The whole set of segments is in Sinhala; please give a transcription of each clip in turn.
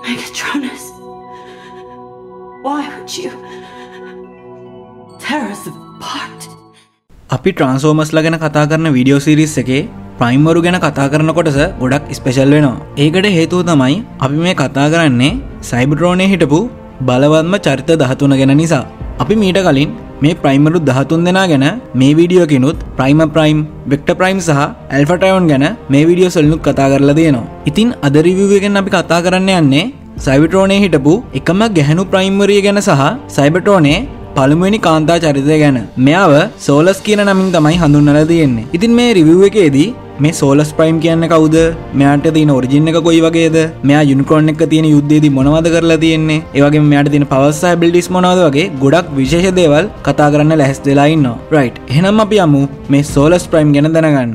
Megatronus, why would you tear us apart? අපි ට්‍රාන්ස්ෆෝමර්ස්ලා ගැන කතා කරන වීඩියෝ සීරීස් එකේ ප්‍රයිම්වරු ගැන කතා කරන කොටස ගොඩක් ස්පෙෂල් වෙනවා. ඒකට හේතුව තමයි අපි මේ කතා කරන්නේ සයිබර්ට්‍රෝනේ හිටපු බලවත්ම චරිත 13 ගැන නිසා. අපි මීට කලින් මේ ප්‍රයිම්වරු 13 දෙනා ගැන මේ වීඩියෝ කිනුත් ප්‍රයිම්, වෙක්ටර් ප්‍රයිම් සහ ඇල්ෆා ට්‍රයොන් ගැන මේ වීඩියෝස් වලිනුත් කතා කරලා තියෙනවා. ඉතින් අද රිවිව් එකෙන් අපි කතා කරන්න යන්නේ සයිබර්ට්‍රෝනේ හිටපු එකම ගැහණු ප්‍රයිම්වරිය ගැන සහ සයිබර්ට්‍රෝනේ පළමුවෙනි කාන්තා චරිතය ගැන. මෙයාව සෝලස් කියන නමින් තමයි හඳුන්වලා තියෙන්නේ. ඉතින් මේ රිවිව් එකේදී මේ සෝලස් ප්‍රයිම් කියන්නේ කවුද? මෙයාට තියෙන ඔරිජින් එක කොයි වගේද? මෙයා යුනිකෝර්න් එක්ක තියෙන යුද්ධයේදී මොනවද කරලා තියෙන්නේ? ඒ වගේම මෙයාට තියෙන පවර්ස් සහ ඇබිලිටිස් මොනවද වගේ ගොඩක් විශේෂ දේවල් කතා කරන්න ලැහැස්ති වෙලා ඉන්නවා. රයිට්. එහෙනම් අපි යමු මේ සෝලස් ප්‍රයිම් ගැන දැනගන්න.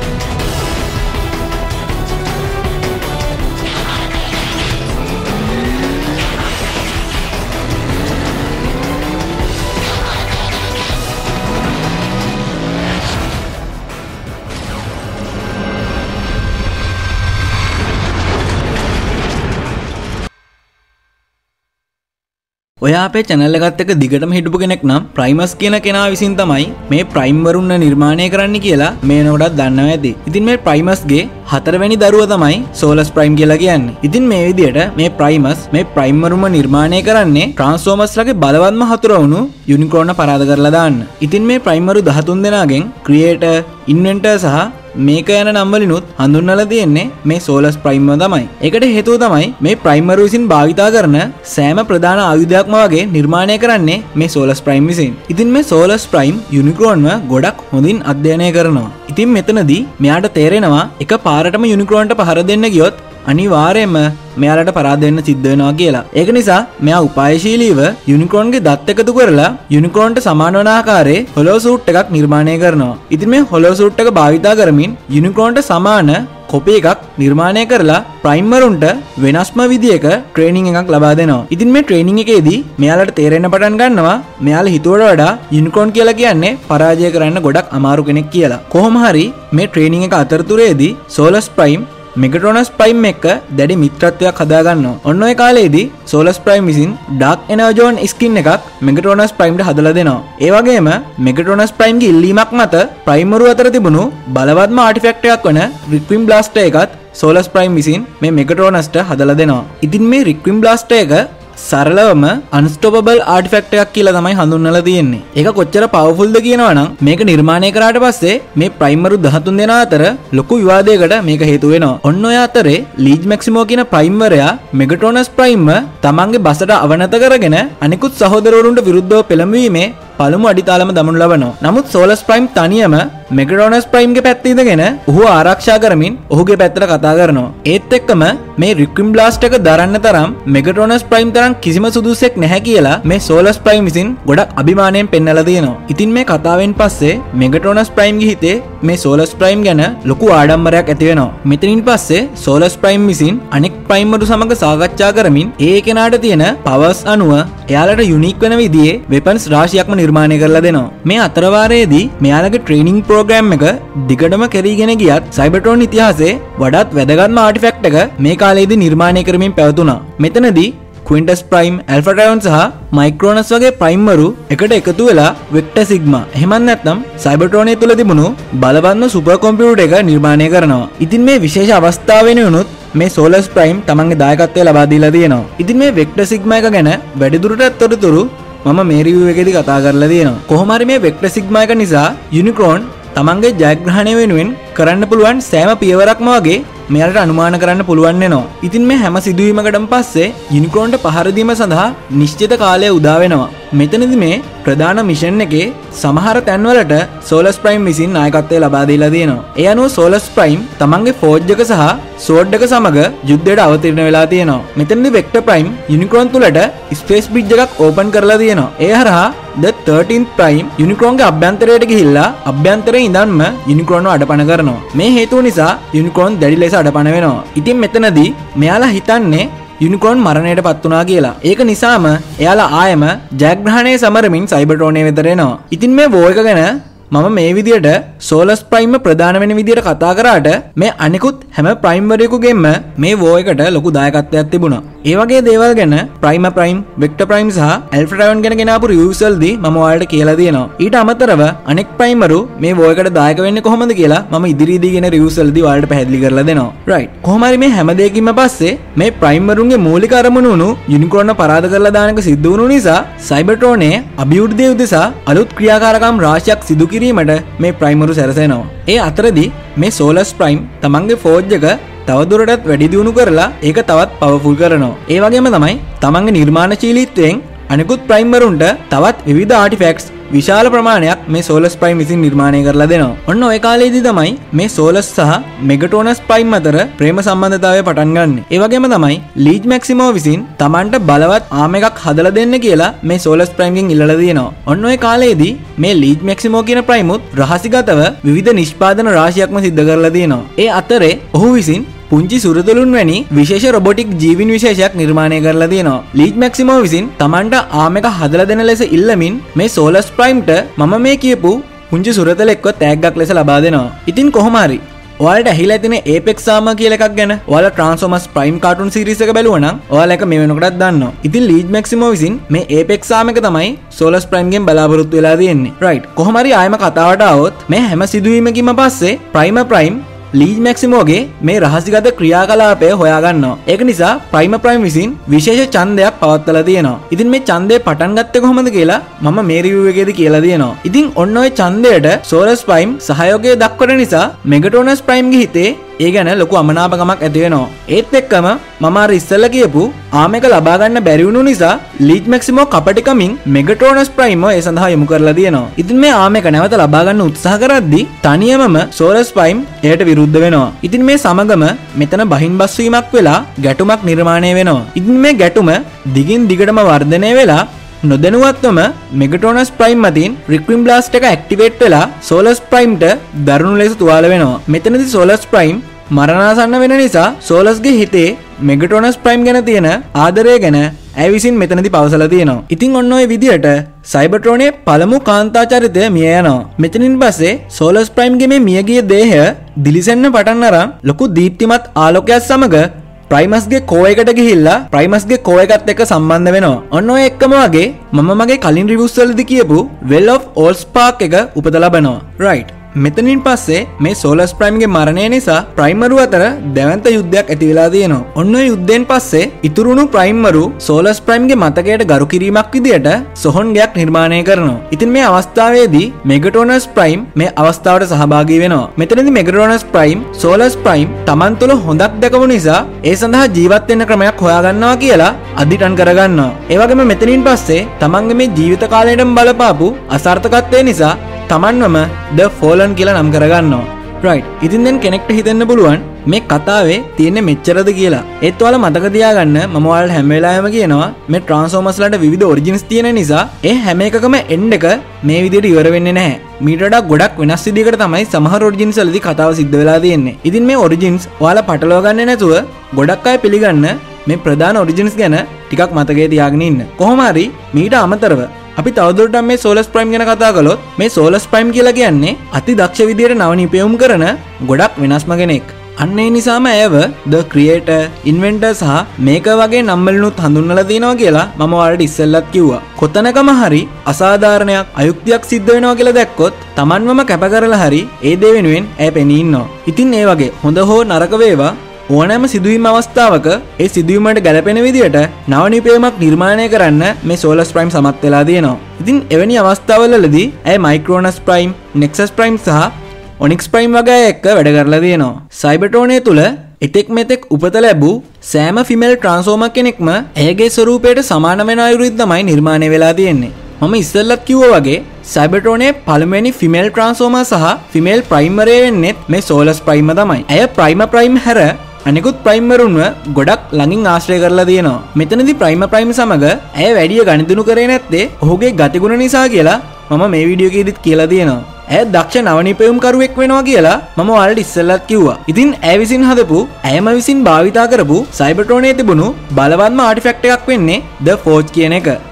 ඔයා අපේ channel එකත් එක්ක දිගටම හිටපු කෙනෙක් නම් ප්‍රයිමස් කියන කෙනා විසින් තමයි මේ ප්‍රයිම් වරුන් නිර්මාණය කරන්න කියලා මේ නෝඩක් දන්නවා ඇති. ඉතින් මේ ප්‍රයිමස්ගේ හතරවෙනි දරුවා තමයි සෝලස් ප්‍රයිම් කියලා කියන්නේ. ඉතින් මේ විදිහට මේ ප්‍රයිම් වරුම නිර්මාණය කරන්නේ ට්‍රාන්ස්ෆෝමර්ස්ලාගේ බලවත්ම හතුර වුණු යුනිකෝර්න් පරාද කරලා දාන්න. ඉතින් මේ ප්‍රයිම් වරු 13 දෙනාගෙන් ක්‍රියේටර්, ඉන්වෙන්ටර් සහ මේක යන නම් වලිනුත් හඳුන්වලා තියෙන්නේ මේ සෝලස් ප්‍රයිම්ව තමයි. ඒකට හේතුව තමයි මේ ප්‍රයිම්වරු විසින් භාවිතා කරන සෑම ප්‍රධාන ආයුධයක්ම වගේ නිර්මාණය කරන්නේ මේ සෝලස් ප්‍රයිම් විසින්. ඉතින් මේ සෝලස් ප්‍රයිම් යුනිකෝර්න්ව ගොඩක් හොඳින් අධ්‍යයනය කරනවා. ඉතින් මෙතනදී මෙයාට තේරෙනවා එක පාරටම යුනිකෝර්න්ට පහර දෙන්න ගියොත් අනිවාර්යයෙන්ම මෙයාලට පරාද වෙන්න සිද්ධ වෙනවා කියලා. ඒක නිසා මෙයා උපායශීලීව යුනිකෝර්න්ගේ දත් එකතු කරලා යුනිකෝර්න්ට සමාන වන ආකාරයේ හොලෝ සූට් එකක් නිර්මාණය කරනවා. ඉතින් මේ හොලෝ සූට් එක භාවිතා කරමින් යුනිකෝර්න්ට සමාන කොපි එකක් නිර්මාණය කරලා ප්‍රයිම්වරුන්ට වෙනස්ම විදියක ට්‍රේනින් එකක් ලබා දෙනවා. ඉතින් මේ ට්‍රේනින් එකේදී මෙයාලට තේරෙන්න පටන් ගන්නවා මෙයාලා හිතුවට වඩා යුනිකෝර්න් කියලා කියන්නේ පරාජය කරන්න ගොඩක් අමාරු කෙනෙක් කියලා. කොහොම හරි මේ ට්‍රේනින් එක අතරතුරේදී සෝලස් ප්‍රයිම් මෙගට්‍රොනස් ප්‍රයිම් එක්ක දැඩි මිත්‍රත්වයක් හදාගන්නවා. ඔන්න ඔය කාලේදී සෝලස් ප්‍රයිම් විසින් ඩාර්ක් එනර්ජෝන් ස්කින් එකක් මෙගට්‍රොනස් ප්‍රයිම්ට හදලා දෙනවා. ඒ වගේම මෙගට්‍රොනස් ප්‍රයිම්ගේ ඉල්ලීමක් මත ප්‍රයිම්වරු අතර තිබුණු බලවත්ම ආටිෆැක්ට් එකක් වන රික්විම් බ්ලාස්ටර් එකත් සෝලස් ප්‍රයිම් විසින් මේ මෙගට්‍රොනස්ට හදලා දෙනවා. ඉතින් මේ රික්විම් බ්ලාස්ටර් එක සරලවම අන්ස්ටොපබල් ආටිෆැක්ට් එකක් කියලා තමයි හඳුන්වලා තියෙන්නේ. ඒක කොච්චර පවර්ෆුල්ද කියනවනම් මේක නිර්මාණය කරාට පස්සේ මේ ප්‍රයිම්වරු 13 දෙනා අතර ලොකු විවාදයකට මේක හේතු වෙනවා. ඔන්න ඔය අතරේ ලීජ් මැක්සිමෝ කියන ප්‍රයිම්වරයා මෙගට්‍රොනස් ප්‍රයිම්ව තමන්ගේ බසට අවනත කරගෙන අනිකුත් සහෝදරවරුන්ට විරුද්ධව පෙළඹවීමේ පළමු අඩිතාලම දමනු ලබනවා. නමුත් සෝලස් ප්‍රයිම් තනියම මෙගට්‍රොනස් ප්‍රයිම්ගේ පැත්තේ ඉඳගෙන ඔහු ආරක්ෂා කරමින් ඔහුගේ පැත්තට කතා කරනවා. ඒත් එක්කම මේ රික්විම් බ්ලාස්ට් එක දරන්න තරම් මෙගට්‍රොනස් ප්‍රයිම් තරම් කිසිම සුදුසෙක් නැහැ කියලා මේ සෝලස් ප්‍රයිම් විසින් ගොඩක් අභිමානයෙන් පෙන්නලා තියෙනවා. ඉතින් මේ කතාවෙන් පස්සේ මෙගට්‍රොනස් ප්‍රයිම්ගේ හිතේ මේ සෝලස් ප්‍රයිම් ගැන ලොකු ආඩම්බරයක් ඇති වෙනවා. මෙතනින් පස්සේ සෝලස් ප්‍රයිම් විසින් අනෙක් ප්‍රයිම්වරු සමග සාකච්ඡා කරමින් ඒ කෙනාට තියෙන පවර්ස් අනුව එයාලට යුනික් වෙන විදිහේ වෙපන්ස් රාශියක්ම නිර්මාණය කරලා දෙනවා. මේ අතරවාරයේදී මෙයාලගේ ට්‍රේනින් ප්‍රෝග්‍රෑම් එක දිගටම කරගෙන ගියත් සයිබර්ට්‍රෝන් ඉතිහාසයේ වඩාත් වැදගත්ම ආටිෆැක්ට් එක මේ කාලේදී නිර්මාණය කරමින් පැවතුණා. මෙතනදී ක්වින්ටස් ප්‍රයිම්, ඇල්ෆා ට්‍රයොන් සහ මයික්‍රෝනස් වගේ ප්‍රයිම්වරු එකට එකතු වෙලා වෙක්ටර් සිග්මා එහෙමත් නැත්නම් සයිබර්ට්‍රෝනේ තුල තිබුණු බලවත්ම සුපර් කම්පියුටර් එක නිර්මාණය කරනවා. ඉතින් මේ විශේෂ අවස්ථාවෙනි වුණොත් මේ සෝලස් ප්‍රයිම් තමන්ගේ දායකත්වය ලබා දීලා තියෙනවා. ඉතින් මේ වෙක්ටර් සිග්මා එක ගැන වැඩිදුරටත් තොරතුරු මම මේ රිවිව් එකේදී කතා කරලා තියෙනවා. කොහොම හරි මේ වෙක්ටර් සිග්මා එක නිසා යුනිකෝර්න් තමන්ගේ ජයග්‍රහණය වෙනුවෙන් කරන්න පුළුවන් සෑම පියවරක්ම වගේ මෙයාලට අනුමාන කරන්න පුළුවන් වෙනවා. ඉතින් මේ හැම සිදුවීමකටම පස්සේ යුනිකෝර්න්ට පහර දීම සඳහා නිශ්චිත කාලය උදා වෙනවා. මෙතනදී මේ ප්‍රධාන මිෂන් එකේ සමහර තැන්වලට සෝලස් ප්‍රයිම් විසින් නායකත්වය ලබා දීලා තියෙනවා. ඒ අනුව සෝලස් ප්‍රයිම් තමන්ගේ ෆෝර්ජ් එක සහ සෝඩ් එක සමග යුද්ධයට අවතීර්ණ වෙලා තියෙනවා. මෙතනදී වෙක්ටර් ප්‍රයිම් යුනිකෝර්න් තුලට ස්පේස් බ්‍රිජ් එකක් ඕපන් කරලා තියෙනවා. ඒ හරහා the 13th ප්‍රයිම් යුනිකෝර්න්ගේ අභ්‍යන්තරයට ගිහිල්ලා අභ්‍යන්තරයේ ඉඳන්ම යුනිකෝර්න්ව අඩපණ කරනවා. මේ හේතුව නිසා යුනිකෝර්න් දැඩි ලෙස අඩපණ වෙනවා. ඉතින් මෙතනදී මෙයාලා හිතන්නේ යුනිකෝර්න් මරණයට පත් වුණා කියලා. ඒක නිසාම එයාලා ආයෙම ජයග්‍රහණය සමරමින් සයිබර්ට්‍රෝනේ වෙතට එනවා. ඉතින් මේ වෝ එක ගැන මම මේ විදියට සෝලස් ප්‍රයිම් ප්‍රධාන වෙන විදියට කතා කරාට මේ අනිකුත් හැම ප්‍රයිම් වරයෙකුගෙම මේ වෝ එකට ලොකු දායකත්වයක් තිබුණා. ඒ වගේ දේවල් ගැන ප්‍රයිම්, වෙක්ටර් ප්‍රයිම් සහ ඇල්ෆා ඩ්‍රයිවන් ගැන ගෙනාපු රිවිව්ස් වලදී මම ඔයාලට කියලා දෙනවා. ඊට අමතරව අනෙක් ප්‍රයිම්වරු මේ වෝ එකට දායක වෙන්නේ කොහොමද කියලා මම ඉදිරියේදී ගෙන රිවිව්ස් වලදී ඔයාලට පැහැදිලි කරලා දෙනවා. රයිට්. කොහොම හරි මේ හැම දෙයකින්ම පස්සේ මේ ප්‍රයිම්වරුන්ගේ මූලික අරමුණ උණු යුනිකෝර්න් පරාද කරලා දාන එක සිද්ධ වුණු නිසා සයිබර්ට්‍රෝනේ අභිවෘද්ධිය උදෙසා අලුත් ක්‍රියාකාරකම් රාශියක් සිදු කිරීමට මේ ප්‍රයිම්වරු සැරසෙනවා. ඒ අතරදී මේ සෝලස් ප්‍රයිම් තමන්ගේ ෆෝජ් එක තවදුරටත් වැඩි දියුණු කරලා ඒක තවත් පවර්ෆුල් කරනවා. ඒ වගේම තමයි තමන්ගේ නිර්මාණශීලීත්වයෙන් අනිකුත් ප්‍රයිම්වරුන්ට තවත් විවිධ ආටිෆැක්ට්ස් විශාල ප්‍රමාණයක් මේ සෝලස් ප්‍රයිම් විසින් නිර්මාණය කරලා දෙනවා. ඔන්න ඔය කාලේදී තමයි මේ සෝලස් සහ මෙගටෝනස් ප්‍රයිම් අතර ප්‍රේම සම්බන්ධතාවය පටන් ගන්න. ඒ වගේම තමයි ලීජ් මැක්සිමෝ විසින් තමන්ට බලවත් ආම් එකක් හදලා දෙන්න කියලා මේ සෝලස් ප්‍රයිම්ගෙන් ඉල්ලලා දෙනවා. ඔන්න ඔය කාලේදී මේ ලීජ් මැක්සිමෝ කියන ප්‍රයිමුත් රහසිගතව විවිධ නිෂ්පාදන රාශියක්ම සිද්ධ කරලා දෙනවා. ඒ අතරේ ඔහු විසින් පුංචි සුරතලුන් වැනි විශේෂ රොබොටික් ජීවින් විශේෂයක් නිර්මාණය කරලා තියෙනවා. ලීජ් මැක්සිමෝ විසින් තමන්ට ආම් එක හදලා දෙන ලෙස ඉල්ලමින් මේ සෝලස් ප්‍රයිම්ට මම මේ කියපු පුංචි සුරතලෙක්ව තෑග්ගක් ලෙස ලබා දෙනවා. ඉතින් කොහොම හරි ඔයාලට ඇහිලා තියෙන ඒපෙක්ස් ආම කියලා එකක් ගැන ඔයාලා ට්‍රාන්ස්ෆෝමර්ස් ප්‍රයිම් කාටුන් සීරීස් එක බැලුවා නම් ඔයාලා එක මේ වෙනකොටත් දන්නවා. ඉතින් ලීජ් මැක්සිමෝ විසින් මේ ඒපෙක්ස් ආම එක තමයි සෝලස් ප්‍රයිම් ගෙන් බලාපොරොත්තු වෙලා තියෙන්නේ. රයිට්. කොහොම හරි ආයම කතාවට આવොත් මේ හැම සිදුවීමකින්ම පස්සේ ප්‍රයිම් ලීජ් මැක්සිමෝගේ මේ රහසිගත ක්‍රියාකලාපය හොයාගන්නවා. ඒක නිසා ප්‍රයිම් විසින් විශේෂ ඡන්දයක් පවත්වලා තියෙනවා. ඉතින් මේ ඡන්දය පටන් ගත්තේ කොහොමද කියලා මම මේ රිවිව් එකේදී කියලා දෙනවා. ඉතින් ඔන්න ඔය ඡන්දයට සෝලස් ප්‍රයිම් සහයෝගය දක්වන නිසා මෙගටෝනස් ප්‍රයිම්ගේ හිතේ ඒ ගැන ලොකු අමනාපකමක් ඇති වෙනවා. ඒත් එක්කම මම අර ඉස්සෙල්ලා කියපු ආම් එක ලබා ගන්න බැරි වුණු නිසා ලීජ් මැක්සිමෝ කපටිකමින් මෙගටෝනස් ප්‍රයිම්ව ඒ සඳහා යොමු කරලා තියෙනවා. ඉතින් මේ ආම් එක නැවත ලබා ගන්න උත්සාහ කරද්දී තනියමම සෝලස් ප්‍රයිම් එයට විරුද්ධ වෙනවා. ඉතින් මේ සමගම මෙතන බහින් බස් වීමක් වෙලා ගැටුමක් නිර්මාණය වෙනවා. ඉතින් මේ ගැටුම දිගින් දිගටම වර්ධනය වෙලා නොදැනුවත්වම මෙගටෝනස් ප්‍රයිම් මතින් රික්විම් බ්ලාස්ට් එක ඇක්ටිවේට් වෙලා සෝලස් ප්‍රයිම්ට දරුණු ලෙස තුවාල වෙනවා. මෙතනදී සෝලස් ප්‍රයිම් මරණාසන්න වෙන නිසා සෝලස්ගේ හිතේ මෙගටෝනස් ප්‍රයිම් ගැන තියෙන ආදරය ගැන ඇය විසින් මෙතනදී පවසලා තියෙනවා. ඉතින් ඔන්න ඔය විදියට සයිබර්ට්‍රෝනේ පළමු කාන්තා චරිතය මිය යනවා. මෙතනින් පස්සේ සෝලස් ප්‍රයිම්ගේ මේ මියගිය දේහය දිලිසෙන්න පටන් අරන් ලොකු දීප්තිමත් ආලෝකයක් සමග ප්‍රයිමස්ගේ කෝ එකට ගිහිල්ලා ප්‍රයිමස්ගේ කෝ එකත් එක්ක සම්බන්ධ වෙනවා. ඔන්න ඔය එක්කම වගේ මම මගේ කලින් රිවිව්ස් වලදී කියපු වෙල් ඔෆ් ඕල් ස්පාර්ක් එක උපත ලබනවා. රයිට්. මෙතනින් පස්සේ මේ සෝලස් ප්‍රයිම්ගේ මරණය නිසා ප්‍රයිම්වරු අතර දැවැන්ත යුද්ධයක් ඇති වෙලා තියෙනවා. ඔන්න ඔය යුද්ධයෙන් පස්සේ ඉතුරුණු ප්‍රයිම්වරු සෝලස් ප්‍රයිම්ගේ මතකයට ගරු කිරීමක් විදියට සොහොන් ගයක් නිර්මාණය කරනවා. ඉතින් මේ අවස්ථාවේදී මෙගටෝනස් ප්‍රයිම් මේ අවස්ථාවට සහභාගී වෙනවා. මෙතනදී Megatronus Prime Solus Prime Taman තුල හොඳක් දැකපු නිසා ඒ සඳහා ජීවත් වෙන්න ක්‍රමයක් හොයාගන්නවා කියලා අදිටන් කරගන්නවා. ඒ වගේම මෙතනින් පස්සේ Tamanගේ මේ ජීවිත කාලයටම බලපාපු අසාර්ථකත්වය නිසා තමන්වම ද ෆෝලන් කියලා නම් කරගන්නවා. රයිට්. ඉතින් දැන් කෙනෙක්ට හිතෙන්න පුළුවන් මේ කතාවේ තියෙන්නේ මෙච්චරද කියලා. ඒත් ඔයාලා මතක තියාගන්න මම ඔයාලට හැම වෙලාවෙම කියනවා මේ ට්‍රාන්ස්ෆෝමර්ස්ලාට විවිධ ඔරිජින්ස් තියෙන නිසා ඒ හැම එකකම එන්ඩ් එක මේ විදිහට ඉවර වෙන්නේ නැහැ. මීට වඩා ගොඩක් වෙනස් විදිහකට තමයි සමහර ඔරිජින්ස් වලදී කතාව සිද්ධ වෙලා තියෙන්නේ. ඉතින් මේ ඔරිජින්ස් ඔයාලා පටලවා ගන්නේ නැතුව ගොඩක් අය පිළිගන්න මේ ප්‍රධාන ඔරිජින්ස් ගැන ටිකක් මතකයේ තියාගෙන ඉන්න. කොහොම හරි මීට අමතරව අපි තවදුරටත් මේ සෝලස් ප්‍රයිම් ගැන කතා කළොත් මේ සෝලස් ප්‍රයිම් කියලා කියන්නේ අති දක්ෂ විදියට නව නිපැයුම් කරන ගොඩක් වෙනස්ම කෙනෙක්. අන්න ඒ නිසාම ඇයව ද ක්‍රියේටර්, ඉන්වෙන්ටර් සහ මේකර් වගේ නම් වලිනුත් හඳුන්වලා තිනවා කියලා මම ඔයාලට ඉස්සෙල්ලත් කිව්වා. කොතනකම හරි අසාධාරණයක්, අයුක්තියක් සිද්ධ වෙනවා කියලා දැක්කොත් Tamanවම කැප කරලා හරි ඒ දේ වෙනුවෙන් ඇය පෙනී ඉන්නවා. ඉතින් ඒ වගේ හොඳ හෝ නරක වේවා ඕනෑම සිදුවීම් අවස්ථාවක ඒ සිදුවීමට ගැලපෙන විදියට නව නිපැයුමක් නිර්මාණය කරන්න මේ සෝලස් ප්‍රයිම් සමත් වෙලා තියෙනවා. ඉතින් එවැනි අවස්ථාවලදී ඇය මයික්‍රෝනස් ප්‍රයිම්, නෙක්සස් ප්‍රයිම් සහ ඔනික්ස් ප්‍රයිම් වගේ අය එක්ක වැඩ කරලා තියෙනවා. සයිබර්ට්‍රෝනේ තුල එතෙක් මෙතෙක් උපත ලැබූ සෑම ෆිමේල් ට්‍රාන්ස්ෆෝමර් කෙනෙක්ම ඇයගේ ස්වරූපයට සමාන වෙන අයුරින් තමයි නිර්මාණය වෙලා තියෙන්නේ. මම ඉස්සෙල්ලත් කිව්වා වගේ සයිබර්ට්‍රෝනේ පළමුවෙනි ෆිමේල් ට්‍රාන්ස්ෆෝමර් සහ ෆිමේල් ප්‍රයිමරේ වෙන්නේ මේ සෝලස් ප්‍රයිම තමයි. ඇය ප්‍රයිම හැර අනිකුත් ප්‍රයිම්වරුන්ව ගොඩක් ළඟින් ආශ්‍රය කරලා තියෙනවා. මෙතනදී ප්‍රයිම සමග ඇය වැඩිය ගණිතනු කරේ නැත්තේ ඔහුගේ ගතිගුණ නිසා කියලා මම මේ වීඩියෝ එකේදීත් කියලා තියෙනවා. ඇය දක්ෂ නවනිපැයුම්කරුවෙක් වෙනවා කියලා මම ඔයාලට ඉස්සෙල්ලත් කිව්වා. ඉතින් ඇය විසින් හදපු, ඇයම විසින් භාවිතා කරපු සයිබර්ට්‍රෝනේ තිබුණු බලවත්ම ආටිෆැක්ට් එකක් වෙන්නේ ද ෆෝජ් කියන එක.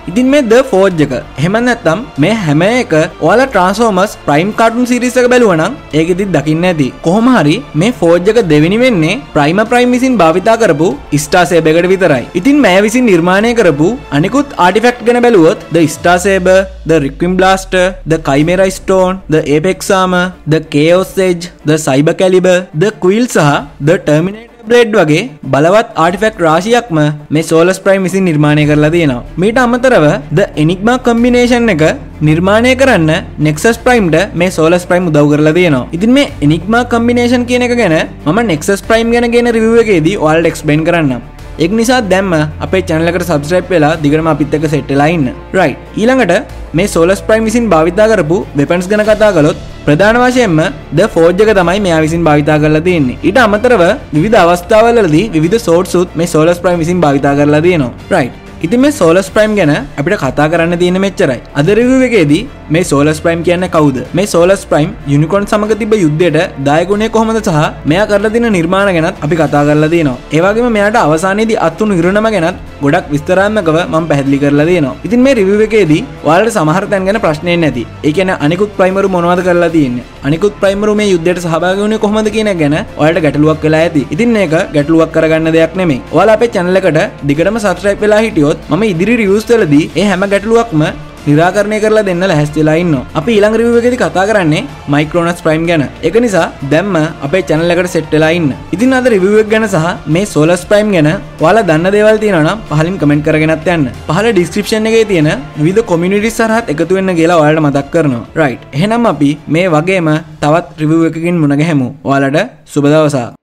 ඉතින් මේ The Forge එක එහෙම නැත්නම් මේ හැම එක ඔයාලා Transformers Prime cartoon series එක බැලුවා නම් ඒකෙදිත් දකින්න ඇති. කොහොම හරි මේ Forge එක දෙවෙනි වෙන්නේ Prime විසින් භාවිතා කරපු Star Saber එකට විතරයි. ඉතින් මෑ විසින් නිර්මාණය කරපු අනිකුත් artifact ගැන බැලුවොත් The Star Saber, The Requiem Blaster, The Chimera Stone, The Apex Armor, The Chaos Edge, The Cyber Caliber, The Quill සහ The Terminator බ්ලේඩ් වගේ බලවත් ආටිෆැක්ට් රාශියක්ම මේ සෝලස් ප්‍රයිම් විසින් නිර්මාණය කරලා තියෙනවා. මීට අමතරව The Enigma combination එක නිර්මාණය කරන්න Nexus Primeට මේ සෝලස් ප්‍රයිම් උදව් කරලා තියෙනවා. ඉතින් මේ Enigma combination කියන එක ගැන මම Nexus Prime ගැන කියන රිවිව් එකේදී ඔයාලට එක්ස්ප්ලেইন කරන්නම්. ඒක නිසා දැම්ම අපේ channel එකට subscribe වෙලා දිගටම අපිත් එක්ක set වෙලා ඉන්න. right. ඊළඟට මේ සෝලස් ප්‍රයිම් විසින් භාවිතා කරපු weapons ගැන කතා කළොත් ප්‍රධාන වශයෙන්ම The Forge එක තමයි මෙයා විසින් භාවිතා කරලා තියෙන්නේ. ඊට අමතරව විවිධ අවස්ථාවලදී විවිධ swords උත් මේ සෝලස් ප්‍රයිම් විසින් භාවිතා කරලා තියෙනවා. right. ඉතින් මේ සෝලස් ප්‍රයිම් ගැන අපිට කතා කරන්න තියෙන මෙච්චරයි. අද රිවිව් එකේදී මේ සෝලස් ප්‍රයිම් කියන්නේ කවුද? මේ සෝලස් ප්‍රයිම් යුනිකෝර්න් සමග තිබ්බ යුද්ධයට දායකුනේ කොහොමද සහ මෙයා කරලා තියෙන නිර්මාණ ගැනත් අපි කතා කරලා තියෙනවා. ඒ වගේම මෙයාට අවසානයේදී අත්තුණු ඉරණම ගැනත් ගොඩක් විස්තරාත්මකව මම පැහැදිලි කරලා තියෙනවා. ඉතින් මේ රිවිව් එකේදී ඔයාලට සමහර තැන් ගැන ප්‍රශ්න එන්නේ නැති. ඒ කියන්නේ අනිකුත් ප්‍රයිමරු මොනවද කරලා තියෙන්නේ? අනිකුත් ප්‍රයිමරු මේ යුද්ධයට සහභාගී වුණේ කොහොමද කියන එක ගැන ඔයාලට ගැටලුවක් වෙලා ඇති. ඉතින් මේක ගැටලුවක් කරගන්න දෙයක් නෙමෙයි. ඔයාලා අපේ channel එකට දිගටම subscribe වෙලා හිටියොත් මම ඉදිරි රිවිව්ස් වලදී ඒ හැම ගැටලුවක්ම නිරාකරණය කරලා දෙන්න ලැහැස්තිලා ඉන්නවා. අපි ඊළඟ රිවිව් එකේදී කතා කරන්නේ Micronus Prime ගැන. ඒක නිසා දැම්ම අපේ channel එකට set වෙලා ඉන්න. ඉතින් අද රිවිව් එක ගැන සහ මේ Solus Prime ගැන ඔයාලා දන්න දේවල් තියෙනවා නම් පහලින් කමෙන්ට් කරගෙනත් යන්න. පහළ description එකේ තියෙන විවිධ communities සරහත් එකතු වෙන්න කියලා ඔයාලට මතක් කරනවා. right. එහෙනම් අපි මේ වගේම තවත් රිවිව් එකකින් මුණ ගැහෙමු. ඔයාලට සුබ දවසක්.